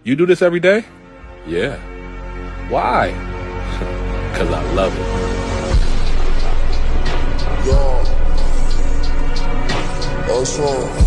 You do this every day? Yeah. Why? 'Cause I love it. Yo, that's all.